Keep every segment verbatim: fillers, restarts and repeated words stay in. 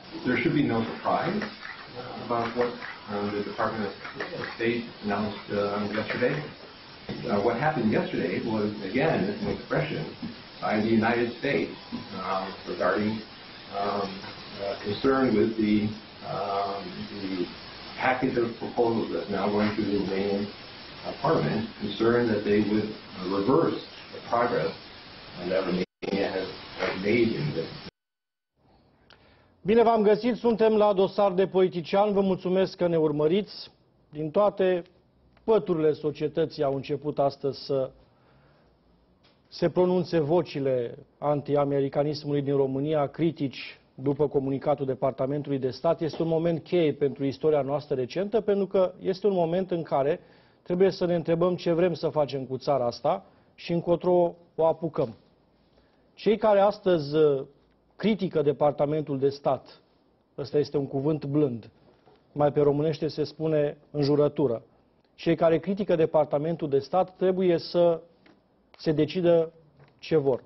there should be no surprise uh, about what uh, the Department of State announced uh, yesterday. Uh, what happened yesterday was, again, an expression by the United States um, regarding um, uh, concern with the, um, the package of proposals that's now going through the Romanian uh, Parliament, concerned that they would uh, reverse the progress uh, that Romania has, has made in this. Bine v-am găsit, suntem la Dosar de Politician, vă mulțumesc că ne urmăriți. Din toate păturile societății au început astăzi să se pronunțe vocile anti-americanismului din România, critici după comunicatul Departamentului de Stat. Este un moment cheie pentru istoria noastră recentă, pentru că este un moment în care trebuie să ne întrebăm ce vrem să facem cu țara asta și încotro o apucăm. Cei care astăzi critică Departamentul de Stat, ăsta este un cuvânt blând, mai pe românește se spune înjurătură, cei care critică Departamentul de Stat trebuie să se decidă ce vor.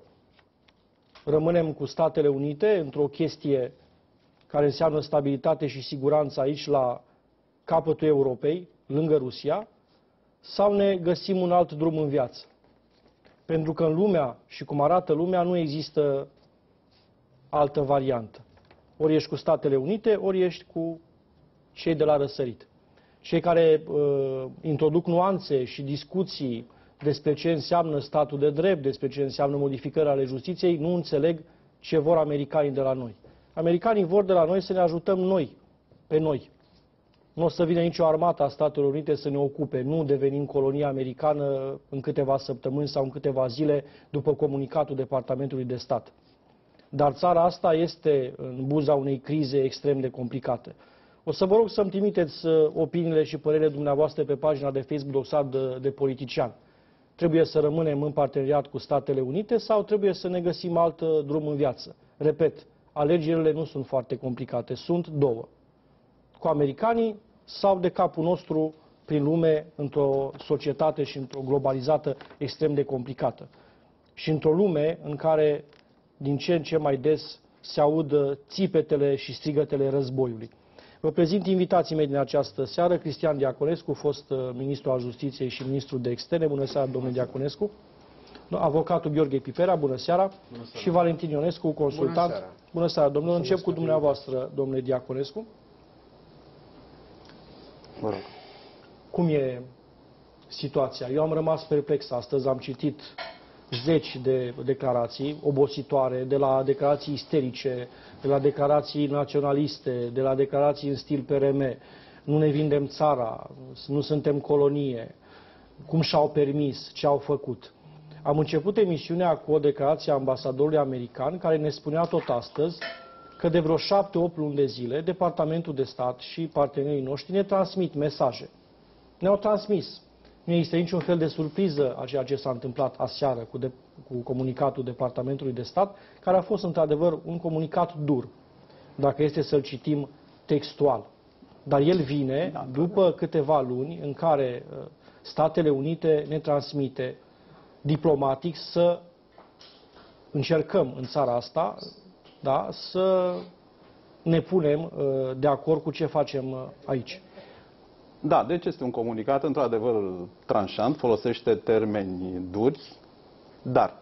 Rămânem cu Statele Unite într-o chestie care înseamnă stabilitate și siguranță aici la capătul Europei, lângă Rusia, sau ne găsim un alt drum în viață. Pentru că în lumea și cum arată lumea nu există altă variantă. Ori ești cu Statele Unite, ori ești cu cei de la răsărit. Cei care uh, introduc nuanțe și discuții despre ce înseamnă statul de drept, despre ce înseamnă modificări ale justiției, nu înțeleg ce vor americanii de la noi. Americanii vor de la noi să ne ajutăm noi, pe noi. Nu o să vină nicio armată a Statelor Unite să ne ocupe. Nu devenim colonia americană în câteva săptămâni sau în câteva zile după comunicatul Departamentului de Stat. Dar țara asta este în buza unei crize extrem de complicate. O să vă rog să-mi trimiteți opiniile și părerile dumneavoastră pe pagina de Facebook Dosar de, de Politician. Trebuie să rămânem în parteneriat cu Statele Unite sau trebuie să ne găsim alt drum în viață? Repet, alegerile nu sunt foarte complicate, sunt două. Cu americanii sau de capul nostru prin lume într-o societate și într-o globalizată extrem de complicată. Și într-o lume în care din ce în ce mai des se aud țipetele și strigătele războiului. Vă prezint invitații mei din această seară, Cristian Diaconescu, fost ministru al Justiției și ministru de Externe. Bună seara, domnule Diaconescu. Avocatul Gheorghe Pipera, bună seara. Bună seara. Și Valentin Ionescu, consultant. Bună seara, bună seara domnule. Încep cu dumneavoastră, domnule Diaconescu. Vă rog. Cum e situația? Eu am rămas perplex astăzi, am citit zeci de declarații obositoare, de la declarații isterice, de la declarații naționaliste, de la declarații în stil P R M, nu ne vindem țara, nu suntem colonie, cum și-au permis, ce au făcut. Am început emisiunea cu o declarație a ambasadorului american care ne spunea tot astăzi că de vreo șapte, opt luni de zile Departamentul de Stat și partenerii noștri ne transmit mesaje. Ne-au transmis. Nu există niciun fel de surpriză a ceea ce s-a întâmplat aseară cu, de, cu comunicatul Departamentului de Stat, care a fost într-adevăr un comunicat dur, dacă este să-l citim textual. Dar el vine după câteva luni în care Statele Unite ne transmite diplomatic să încercăm în țara asta, da, să ne punem de acord cu ce facem aici. Da, deci este un comunicat într-adevăr tranșant, folosește termeni duri, dar,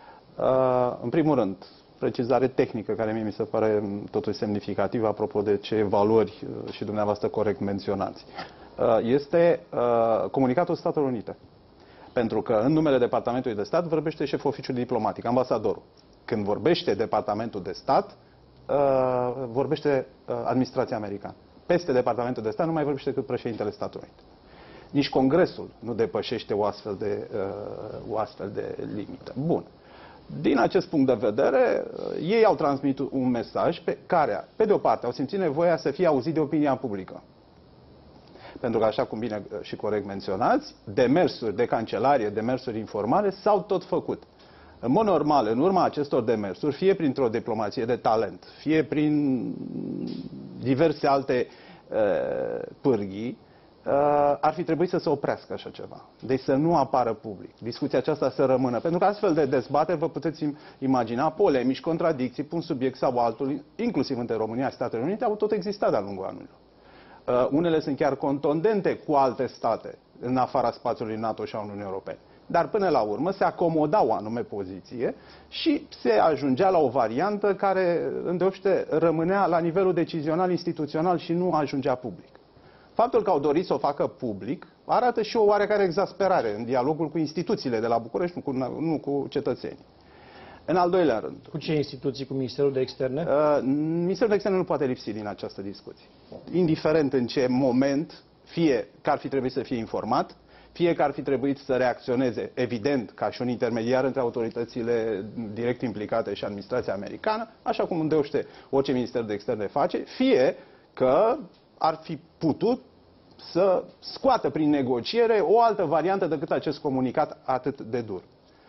în primul rând, precizare tehnică care mie mi se pare totuși semnificativă apropo de ce valori și dumneavoastră corect menționați. Este comunicatul Statelor Unite. Pentru că în numele Departamentului de Stat vorbește șeful oficiului diplomatic, ambasadorul. Când vorbește Departamentul de Stat, vorbește administrația americană. Peste Departamentul de Stat nu mai vorbește decât președintele Statului Unit. Nici Congresul nu depășește o astfel de, uh, o astfel de limită. Bun. Din acest punct de vedere, uh, ei au transmis un mesaj pe care, pe de o parte, au simțit nevoia să fie auzit de opinia publică. Pentru că, așa cum bine și corect menționați, demersuri de cancelarie, demersuri informale s-au tot făcut. În mod normal, în urma acestor demersuri, fie printr-o diplomație de talent, fie prin diverse alte uh, pârghii, ar fi trebuit să se oprească așa ceva. Deci să nu apară public. Discuția aceasta să rămână. Pentru că astfel de dezbateri vă puteți imagina polemici, contradicții, pe un subiect sau altul, inclusiv între România și Statele Unite, au tot existat de-a lungul anilor. Uh, unele sunt chiar contundente cu alte state în afara spațiului NATO și a Uniunii Europene. Dar până la urmă se acomoda o anume poziție și se ajungea la o variantă care, îndeopște, rămânea la nivelul decizional instituțional și nu ajungea public. Faptul că au dorit să o facă public arată și o oarecare exasperare în dialogul cu instituțiile de la București, nu cu, nu cu cetățenii. În al doilea rând. Cu ce instituții? Cu Ministerul de Externe? Uh, Ministerul de Externe nu poate lipsi din această discuție. Indiferent în ce moment, fie că ar fi trebuit să fie informat, fie că ar fi trebuit să reacționeze, evident, ca și un intermediar între autoritățile direct implicate și administrația americană, așa cum îndeoște orice Minister de Externe face, fie că ar fi putut să scoată prin negociere o altă variantă decât acest comunicat atât de dur.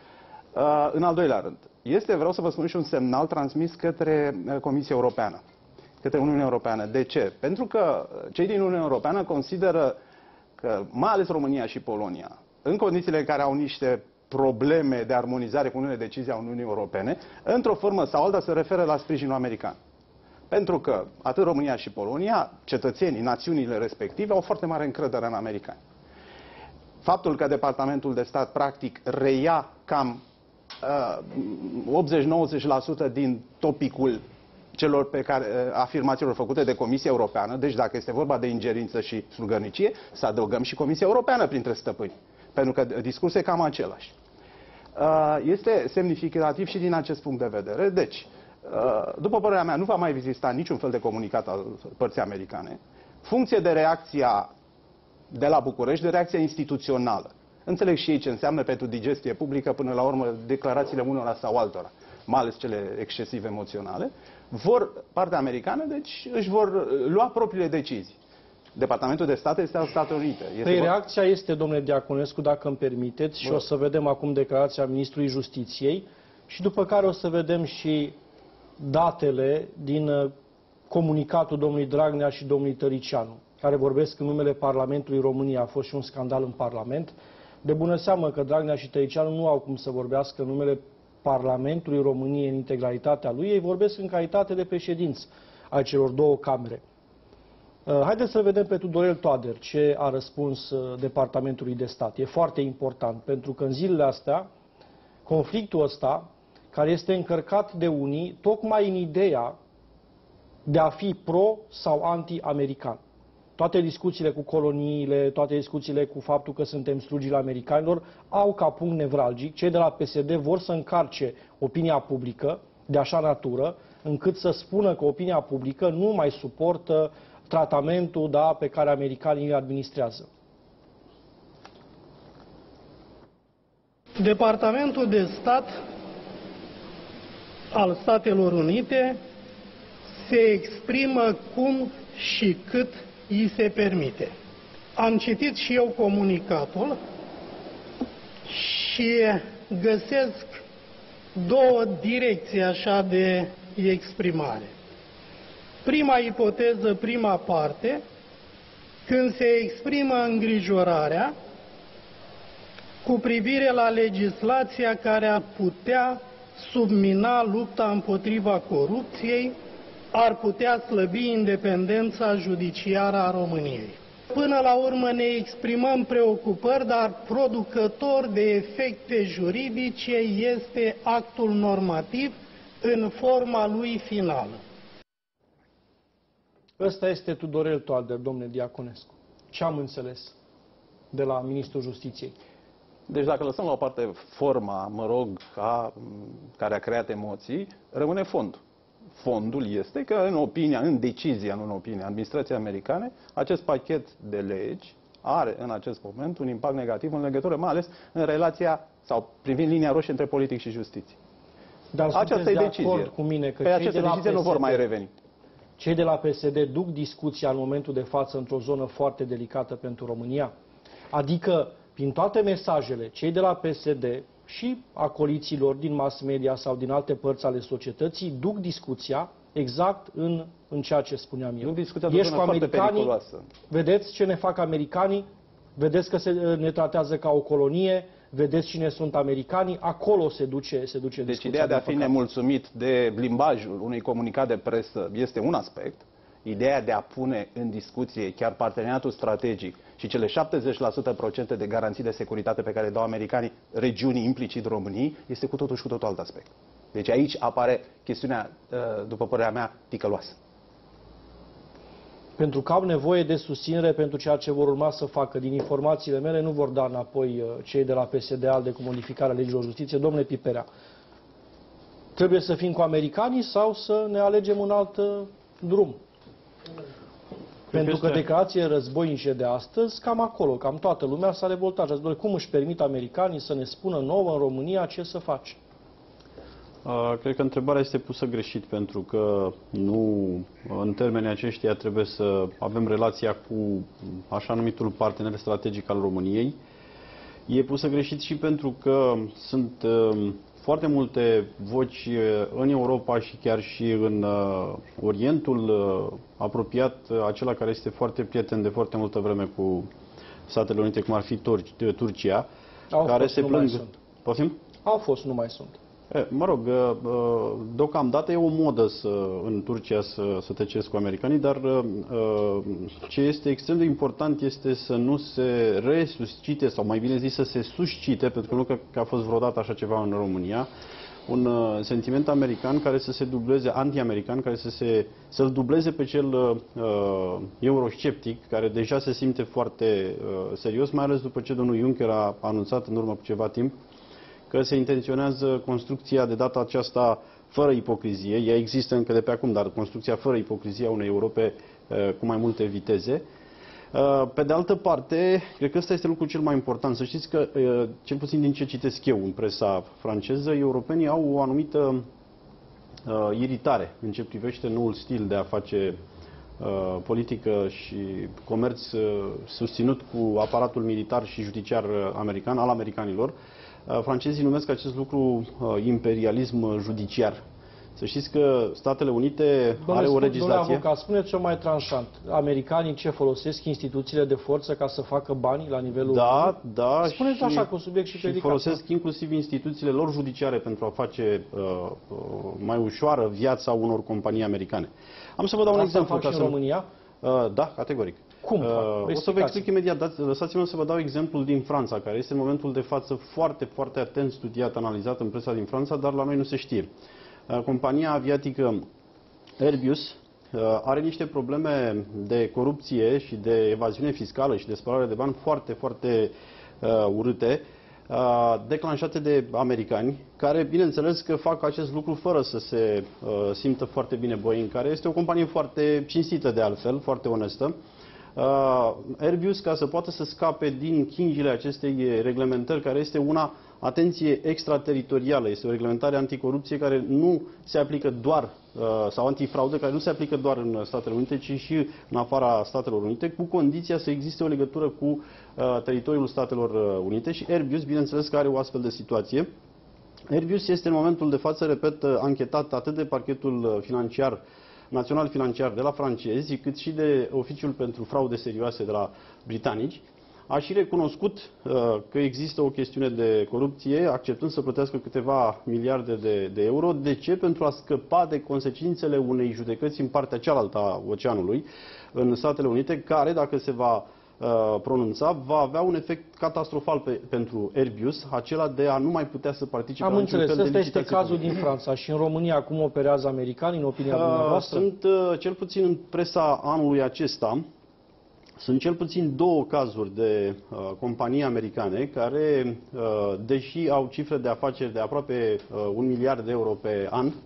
Uh, în al doilea rând, este, vreau să vă spun, și un semnal transmis către Comisia Europeană, către Uniunea Europeană. De ce? Pentru că cei din Uniunea Europeană consideră că, mai ales România și Polonia, în condițiile în care au niște probleme de armonizare cu unele decizii a Uniunii Europene, într-o formă sau alta se referă la sprijinul american. Pentru că atât România și Polonia, cetățenii, națiunile respective, au foarte mare încredere în americani. Faptul că Departamentul de Stat practic reia cam uh, optzeci-nouăzeci la sută din topicul celor pe care, uh, afirmațiilor făcute de Comisia Europeană, deci dacă este vorba de ingerință și slugărnicie, să adăugăm și Comisia Europeană printre stăpâni, pentru că discursul e cam același. Uh, este semnificativ și din acest punct de vedere. Deci, după părerea mea, nu va mai exista niciun fel de comunicat al părții americane, funcție de reacția de la București, de reacția instituțională. Înțeleg și ei ce înseamnă pentru digestie publică, până la urmă, declarațiile unora sau altora, mai ales cele excesiv emoționale, vor, partea americană, deci își vor lua propriile decizii. Departamentul de Stat este al Statelor Unite. Este păi vor... reacția este, domnule Diaconescu, dacă îmi permiteți, și Bă. o să vedem acum declarația Ministrului Justiției și după care o să vedem și datele din comunicatul domnului Dragnea și domnului Tăricianu, care vorbesc în numele Parlamentului României. A fost și un scandal în Parlament. De bună seamă că Dragnea și Tăricianu nu au cum să vorbească în numele Parlamentului României în integralitatea lui. Ei vorbesc în calitate de președinți ai celor două camere. Haideți să vedem pe Tudorel Toader ce a răspuns Departamentului de Stat. E foarte important, pentru că în zilele astea, conflictul ăsta, care este încărcat de unii, tocmai în ideea de a fi pro sau anti-american. Toate discuțiile cu coloniile, toate discuțiile cu faptul că suntem slugile americanilor, au ca punct nevralgic, cei de la P S D vor să încarce opinia publică de așa natură, încât să spună că opinia publică nu mai suportă tratamentul, da, pe care americanii îl administrează. Departamentul de Stat al Statelor Unite se exprimă cum și cât îi se permite. Am citit și eu comunicatul și găsesc două direcții așa de exprimare. Prima ipoteză, prima parte, când se exprimă îngrijorarea cu privire la legislația care ar putea submina lupta împotriva corupției, ar putea slăbi independența judiciară a României. Până la urmă ne exprimăm preocupări, dar producător de efecte juridice este actul normativ în forma lui finală. Ăsta este Tudorel Toader, domnule Diaconescu. Ce am înțeles de la Ministrul Justiției? Deci dacă lăsăm la o parte forma, mă rog, a, care a creat emoții, rămâne fondul. Fondul este că în opinia, în decizia, nu în opinia administrației americane, acest pachet de legi are în acest moment un impact negativ în legătură, mai ales în relația sau privind linia roșie între politic și justiție. Dar aceasta e de decizie. acord cu mine că pe cei aceste de la decizie P S D, nu vor mai reveni. Cei de la P S D duc discuția în momentul de față într-o zonă foarte delicată pentru România? Adică, prin toate mesajele, cei de la P S D și acoliților din mass media sau din alte părți ale societății duc discuția exact în, în ceea ce spuneam eu. Nu discutați Ești cu foarte americanii, periculoasă. vedeți ce ne fac americanii, vedeți că se, ne tratează ca o colonie, vedeți cine sunt americanii, acolo se duce, se duce Deci discuția. ideea de a fi păcate. nemulțumit de limbajul unui comunicat de presă este un aspect. Ideea de a pune în discuție chiar parteneriatul strategic și cele șaptezeci la sută procente de garanții de securitate pe care le dau americanii regiunii, implicit României, este cu totul și cu totul alt aspect. Deci aici apare chestiunea, după părerea mea, ticăloasă. Pentru că au nevoie de susținere pentru ceea ce vor urma să facă. Din informațiile mele nu vor da înapoi cei de la P S D ALDE cu modificarea legilor justiție. Domnule Piperea, trebuie să fim cu americanii sau să ne alegem un alt drum? Pentru că declarațiile războinice de astăzi, cam acolo, cam toată lumea s-a revoltat. Ați cum își permit americanii să ne spună nouă în România ce să faci? Uh, cred că întrebarea este pusă greșit, pentru că nu în termenii aceștia trebuie să avem relația cu așa numitul partener strategic al României. E pusă greșit și pentru că sunt uh, foarte multe voci în Europa și chiar și în uh, Orientul uh, apropiat, uh, acela care este foarte prieten de foarte multă vreme cu Statele Unite, cum ar fi Tur- Turcia, Au care fost, se nu plâng... mai sunt. Poftim? Au fost, nu mai sunt. E, mă rog, uh, deocamdată e o modă să, în Turcia să, să te ceri cu americanii, dar uh, ce este extrem de important este să nu se resuscite, sau mai bine zis să se suscite, pentru că nu cred că a fost vreodată așa ceva în România, un uh, sentiment american care să se dubleze, anti-american, care să se, să-l dubleze pe cel uh, eurosceptic, care deja se simte foarte uh, serios, mai ales după ce domnul Juncker a anunțat în urmă cu ceva timp că se intenționează construcția de data aceasta fără ipocrizie. Ea există încă de pe acum, dar construcția fără ipocrizie a unei Europe uh, cu mai multe viteze. Uh, pe de altă parte, cred că ăsta este lucrul cel mai important. Să știți că, uh, cel puțin din ce citesc eu în presa franceză, europenii au o anumită uh, iritare în ce privește noul stil de a face uh, politică și comerț uh, susținut cu aparatul militar și judiciar american, al americanilor. Francezii numesc acest lucru imperialism judiciar. Să știți că Statele Unite are o legislație... Domnule avocat, spuneți-o mai tranșant. Americanii ce folosesc instituțiile de forță ca să facă bani la nivelul... Da, da. Spuneți așa cu subiect și predicat. Și folosesc inclusiv instituțiile lor judiciare pentru a face uh, mai ușoară viața unor companii americane. Am să vă dau un Asta exemplu. fac și în România? Uh, da, categoric. Cum? Uh, o să vă explic imediat. Lăsați-mă să vă dau exemplul din Franța, care este în momentul de față foarte, foarte atent studiat, analizat în presa din Franța, dar la noi nu se știe. Uh, compania aviatică Airbus uh, are niște probleme de corupție și de evaziune fiscală și de spălare de bani foarte, foarte uh, urâte, uh, declanșate de americani, care, bineînțeles, că fac acest lucru fără să se uh, simtă foarte bine Boeing, care este o companie foarte cinstită de altfel, foarte onestă. Uh, Airbus, ca să poată să scape din chingile acestei reglementări, care este una, atenție, extrateritorială, este o reglementare anticorupție care nu se aplică doar, uh, sau antifraudă, care nu se aplică doar în Statele Unite, ci și în afara Statelor Unite, cu condiția să existe o legătură cu uh, teritoriul Statelor Unite și Airbus, bineînțeles că are o astfel de situație. Airbus este în momentul de față, repet, anchetat atât de parchetul financiar național financiar de la francezi, cât și de Oficiul pentru Fraude Serioase de la britanici. A și recunoscut uh, că există o chestiune de corupție, acceptând să plătească câteva miliarde de, de euro. De ce? Pentru a scăpa de consecințele unei judecăți în partea cealaltă a oceanului, în Statele Unite, care, dacă se va uh, pronunța, va avea un efect catastrofal pe, pentru Airbus, acela de a nu mai putea să participe Am la niciun înțeles, fel de ăsta este licitație cazul publică. din Franța. Și în România, cum operează americanii, în opinia Uh, dumneavoastră? Sunt, uh, cel puțin în presa anului acesta, sunt cel puțin două cazuri de uh, companii americane care, uh, deși au cifre de afaceri de aproape uh, un miliard de euro pe an, uh,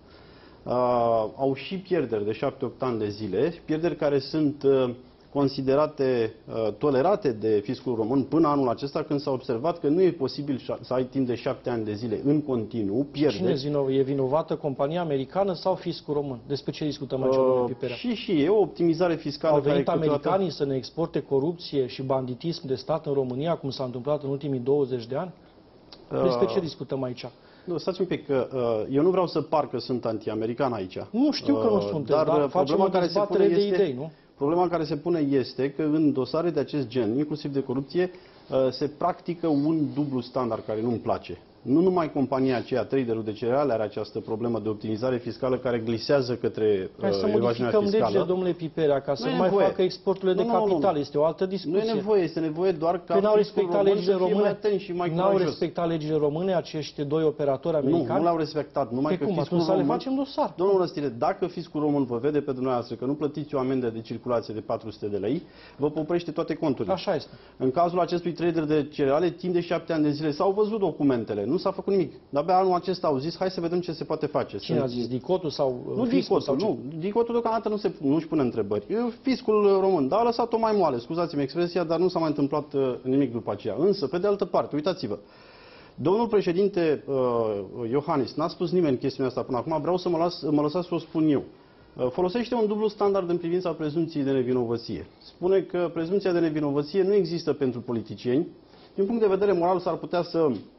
au și pierderi de șapte opt ani de zile, pierderi care sunt uh, considerate uh, tolerate de fiscul român până anul acesta, când s-a observat că nu e posibil să ai timp de șapte ani de zile în continuu pierderi. Cine e vinovată, compania americană sau fiscul român? Despre ce discutăm aici, domnule Uh, Piperea? și și e o optimizare fiscală. Au venit care câteodată... americanii să ne exporte corupție și banditism de stat în România, cum s-a întâmplat în ultimii douăzeci de ani? Despre ce discutăm aici? Nu, stați un pic, că uh, eu nu vreau să par că sunt anti-american aici. Nu știu că nu Uh, sunteți, dar dar facem o dezbatere de idei, nu? Problema care se pune este că în dosare de acest gen, inclusiv de corupție, uh, se practică un dublu standard care nu-mi place. Nu numai compania aceea, traderul de cereale, are această problemă de optimizare fiscală care glisează către uh, Hai să evaziunea modificăm fiscală. legile, domnule Piperea, ca să Nu e nu mai nevoie. facă exporturile de Nu, nu, nu, capital. nu. Este o altă Nu discuție. e nevoie, este nevoie doar ca Că n-au fiscul respectat român legile să fie mai române, atent și mai n-au curajos. respectat legile române acești doi operatori Nu, americani. nu l-au respectat. Numai Pe că cum? fiscul Atunci să le român... facem dosar. Domnul Răstire, dacă fiscul român vă vede pe dumneavoastră că nu plătiți o amendă de circulație de patru sute de lei, vă oprește toate conturile. Așa este. În cazul acestui trader de cereale, timp de șapte ani de zile s-au văzut documentele, nu s-a făcut nimic. De-abia anul acesta au zis, hai să vedem ce se poate face. Cine a Sunt- zis? Dicotul sau Nu fiscul? Dicotul, sau ce? nu. Dicotul deocamdată nu se, nu își pune întrebări. E fiscul român, dar a lăsat-o mai moale, scuzați-mi expresia, dar nu s-a mai întâmplat uh, nimic după aceea. Însă, pe de altă parte, uitați-vă, domnul președinte uh, Iohannis, n-a spus nimeni chestiunea asta până acum, vreau să mă, las, mă lăsați să o spun eu. Uh, folosește un dublu standard în privința prezumției de nevinovăție. Spune că prezumția de nevinovăție nu există pentru politicieni. Din punct de vedere moral s-ar putea să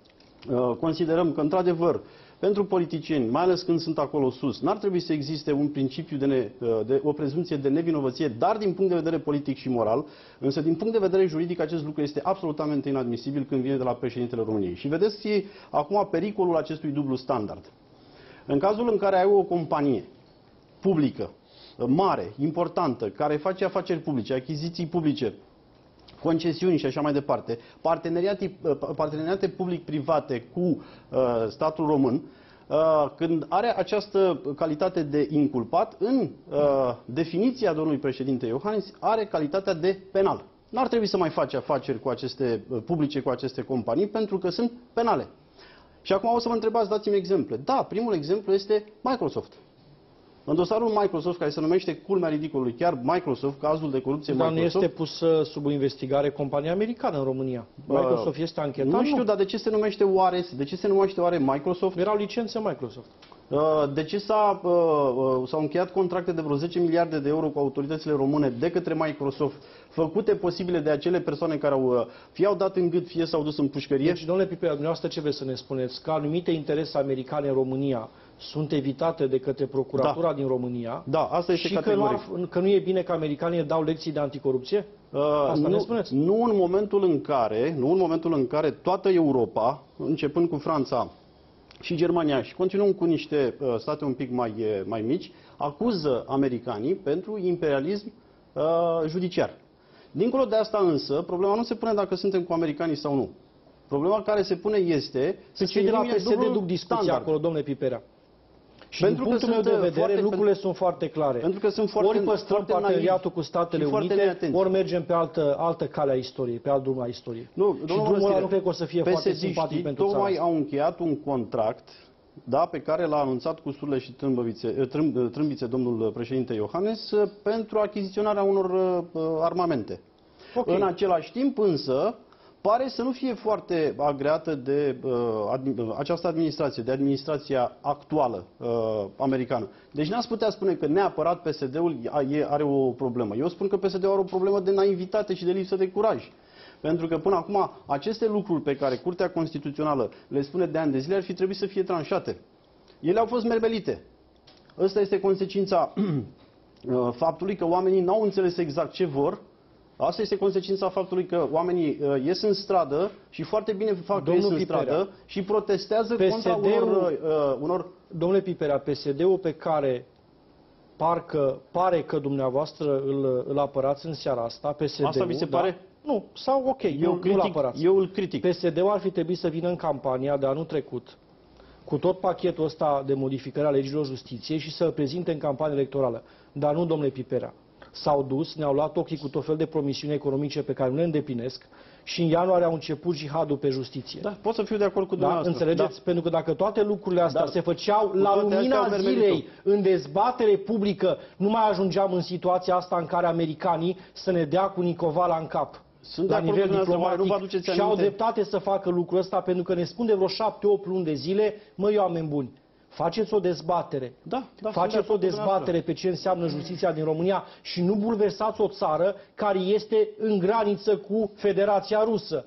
uh, considerăm că, într-adevăr, pentru politicieni, mai ales când sunt acolo sus, n-ar trebui să existe un principiu de, ne, de o prezumție de nevinovăție, dar din punct de vedere politic și moral, însă din punct de vedere juridic acest lucru este absolutamente inadmisibil când vine de la președintele României. Și vedeți acum pericolul acestui dublu standard. În cazul în care ai o companie publică, mare, importantă, care face afaceri publice, achiziții publice, concesiuni și așa mai departe, parteneriate, parteneriate public-private cu uh, statul român, uh, când are această calitate de inculpat, în uh, definiția domnului președinte Iohannis, are calitatea de penal. Nu ar trebui să mai face afaceri cu aceste uh, publice, cu aceste companii, pentru că sunt penale. Și acum o să mă întrebați, dați-mi exemple. Da, primul exemplu este Microsoft. În dosarul Microsoft, care se numește culmea ridicolului, chiar Microsoft, cazul de corupție Dar nu Microsoft... este pusă sub investigare compania americană în România. Microsoft este anchetat? Nu știu, dar de ce se numește oare, de ce se numește oare Microsoft? Erau licențe Microsoft. De ce s-a, s-au încheiat contracte de vreo zece miliarde de euro cu autoritățile române de către Microsoft, făcute posibile de acele persoane care au, fie au dat în gât, fie s-au dus în pușcărie? Deci, domnule Piperea, dumneavoastră ce vreți să ne spuneți? Că anumite interese americane în România sunt evitate de către procuratura Da. din România. Da, asta este și că nu, categoric. ar, că nu e bine că americanii dau lecții de anticorupție? Asta nu, ne spuneți? Nu în momentul în care, nu în momentul în care toată Europa, începând cu Franța și Germania și continuând cu niște uh, state un pic mai, uh, mai mici, acuză americanii pentru imperialism uh, judiciar. Dincolo de asta însă, problema nu se pune dacă suntem cu americanii sau nu. Problema care se pune este Să cei de la P S D duc discuția standard. acolo, domnule Piperea. Și Pentru din punctul că meu sunt, de vedere, foarte- lucrurile sunt foarte clare. Pentru că sunt foarte, ori păstrăm foarte parteneriatul naivi cu Statele și foarte Unite, neatenți. ori mergem pe altă, altă cale a istoriei, pe alt drum a istoriei. Nu, și domnul drumul ăla Răstire, nu cred că o să fie foarte P S D-știi simpatic pentru țara tocmai asta. au încheiat un contract, da, pe care l-a anunțat cu surle și trâmbițe, trâm, trâmbițe domnul președinte Iohannis pentru achiziționarea unor uh, armamente. Ok. În același timp însă, pare să nu fie foarte agreată de uh, admi această administrație, de administrația actuală uh, americană. Deci n-ați putea spune că neapărat P S D-ul are o problemă. Eu spun că P S D-ul are o problemă de naivitate și de lipsă de curaj. Pentru că până acum aceste lucruri pe care Curtea Constituțională le spune de ani de zile ar fi trebuit să fie tranșate. Ele au fost merbelite. Ăsta este consecința uh, faptului că oamenii n-au înțeles exact ce vor. Asta este consecința faptului că oamenii uh, ies în stradă și foarte bine fac că ies Domnul în Piperea, stradă și protestează P S D-ul contra unor, uh, unor... Domnule Piperea, P S D-ul pe care parcă pare că dumneavoastră îl, îl apărați în seara asta, P S D-ul, Asta vi se da? pare? Nu, sau ok, Eu, nu, nu-l critic, apărați. eu îl critic. P S D-ul ar fi trebuit să vină în campania de anul trecut cu tot pachetul ăsta de modificare a legilor justiției și să-l prezinte în campanie electorală. Dar nu, domnule Piperea. S-au dus, ne-au luat ochii cu tot fel de promisiuni economice pe care nu le îndeplinesc și în ianuarie au început jihadul pe justiție. Da, pot să fiu de acord cu Da? dumneavoastră. Înțelegeți? Pentru că dacă toate lucrurile astea Dar se făceau la toate astea lumina au mermerit-o. zilei, în dezbatere publică, nu mai ajungeam în situația asta în care americanii să ne dea cu Nicovala în cap. Sunt de La acord nivel cu dumneavoastră, oare diplomatic. nu vă aduceți Și au aminte? dreptate să facă lucrul ăsta pentru că ne spun de vreo șapte opt luni de zile, măi, oameni buni, faceți o dezbatere. Da, da, sunt de Faceți acord o cu dumneavoastră. dezbatere pe ce înseamnă justiția din România și nu bulversați o țară care este în graniță cu Federația Rusă.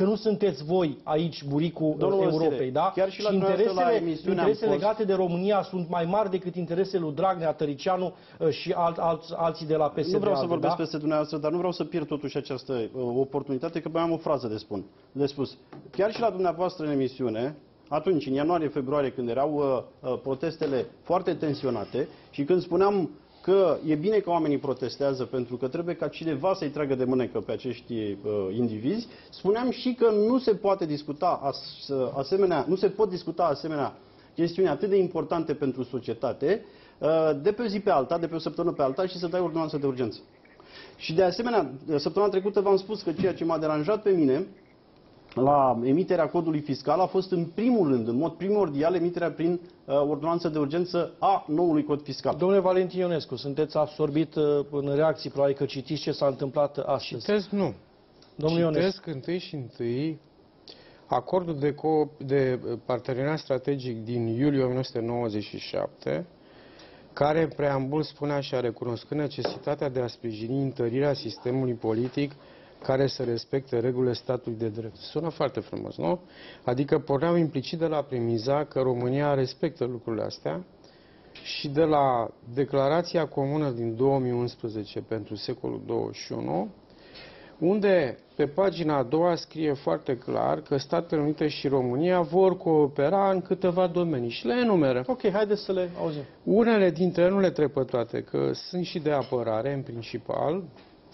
că nu sunteți voi aici buricul Domnul Europei, Vasile, da? chiar și la și dumneavoastră la interesele, emisiune am interesele fost- legate de România sunt mai mari decât interesele lui Dragnea, Tăricianu uh, și alt, alt, alții de la P S D. Nu vreau să vorbesc da? peste dumneavoastră, dar nu vreau să pierd totuși această uh, oportunitate, că mai am o frază de, spun, de spus. Chiar și la dumneavoastră în emisiune, atunci, în ianuarie-februarie, când erau uh, uh, protestele foarte tensionate și când spuneam că e bine că oamenii protestează pentru că trebuie ca cineva să-i tragă de mânecă pe acești uh, indivizi, spuneam și că nu se poate discuta as, asemenea, nu se pot discuta asemenea chestiuni atât de importante pentru societate uh, de pe o zi pe alta, de pe o săptămână pe alta și să dai ordonanță de urgență. Și de asemenea, săptămâna trecută v-am spus că ceea ce m-a deranjat pe mine la emiterea codului fiscal a fost în primul rând, în mod primordial, emiterea prin uh, ordonanță de urgență a noului cod fiscal. Domnule Valentin Ionescu, sunteți absorbit uh, în reacții, probabil că citiți ce s-a întâmplat astăzi. Citesc, nu. Domnul Ionescu. Citesc întâi și întâi acordul de, co- de parteneriat strategic din iulie o mie nouă sute nouăzeci și șapte, care în preambul spune așa: recunoscând necesitatea de a sprijini întărirea sistemului politic care să respecte regulile statului de drept. Sună foarte frumos, nu? Adică porneau implicit de la premiza că România respectă lucrurile astea și de la declarația comună din două mii unsprezece pentru secolul douăzeci și unu, unde pe pagina a doua scrie foarte clar că Statele Unite și România vor coopera în câteva domenii și le enumeră. Ok, haideți să le auzim. Unele dintre ele, nu le trec pe toate, că sunt și de apărare în principal,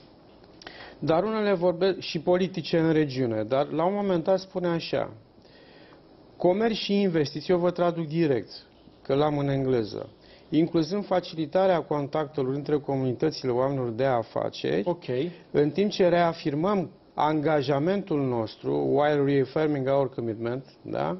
dar unele vorbesc și politice în regiune. Dar la un moment dat spune așa: comerț și investiții, eu vă traduc direct, că l-am în engleză, incluzând facilitarea contactelor între comunitățile oamenilor de afaceri, Ok. în timp ce reafirmăm angajamentul nostru, while reaffirming our commitment, da?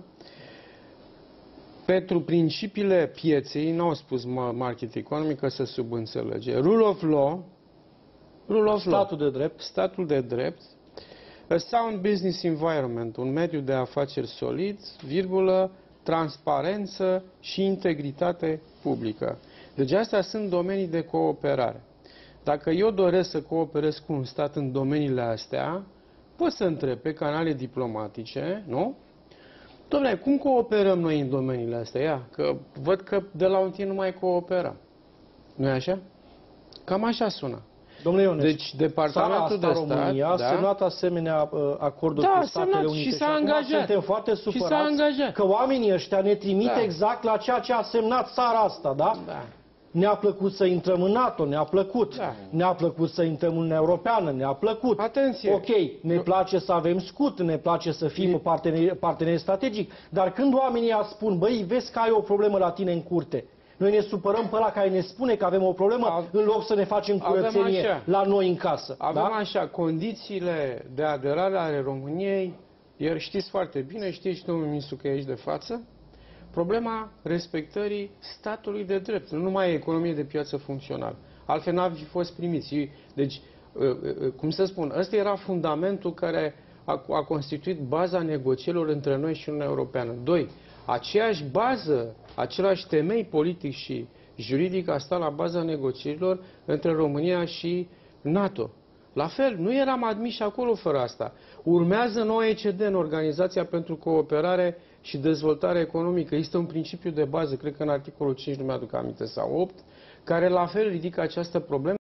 Pentru principiile pieței, n-au spus market economic, că se subînțelege. Rule of law, rule of law, Statul de drept. statul de drept, a sound business environment, un mediu de afaceri solid, virgulă, transparență și integritate publică. Deci astea sunt domenii de cooperare. Dacă eu doresc să cooperez cu un stat în domeniile astea, pot să întreb pe canale diplomatice, nu? Dom'le, cum cooperăm noi în domeniile astea? Ia, că văd că de la un timp nu mai cooperăm. Nu-i așa? Cam așa sună. Domnule Ionescu, Deci, Departamentul țara asta, de Stat, România, a da? semnat asemenea uh, acorduri Da, cu Statele semnat Unite și s-a acum angajat. suntem foarte Și s-a supărați angajat. că oamenii ăștia ne trimit Da. exact la ceea ce a semnat țara asta, da? Da. Ne-a plăcut să intrăm în NATO, ne-a plăcut. Da. Ne-a plăcut să intrăm în Uniunea Europeană, ne-a plăcut. Atenție! Ok, ne place să avem scut, ne place să fim parteneri, parteneri strategic, dar când oamenii ea spun, băi, vezi că ai o problemă la tine în curte, noi ne supărăm pe ăla care ne spune că avem o problemă, Av- în loc să ne facem avem curățenie așa. la noi în casă. Avem da? așa, condițiile de aderare ale României, iar știți foarte bine, știți, domnul ministru, că e aici de față, problema respectării statului de drept, nu numai economie de piață funcțională. Altfel n-ar fi fost primiți. Deci, cum să spun, ăsta era fundamentul care a, a constituit baza negocierilor între noi și Uniunea Europeană. Doi, aceeași bază, același temei politic și juridic a stat la baza negocierilor între România și NATO. La fel, nu eram admiși acolo fără asta. Urmează în O E C D, în Organizația pentru Cooperare și Dezvoltare Economică. Există un principiu de bază, cred că în articolul cinci, nu mi-aduc aminte, sau opt, care la fel ridică această problemă.